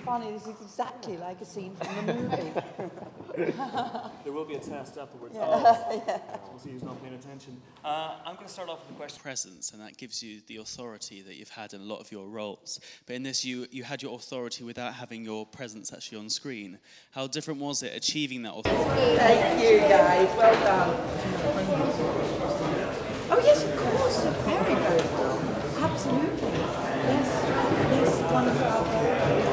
funny. This is exactly like a scene from the movie. There will be a test afterwards. We'll see who's not paying attention. I'm going to start off with a question. Presence, and that gives you the authority that you've had in a lot of your roles. But in this, you had your authority without having your presence actually on screen. How different was it achieving that authority? Thank you, guys. Well done. Oh, yes, of course. Very, very well. Absolutely. Yes, wonderful.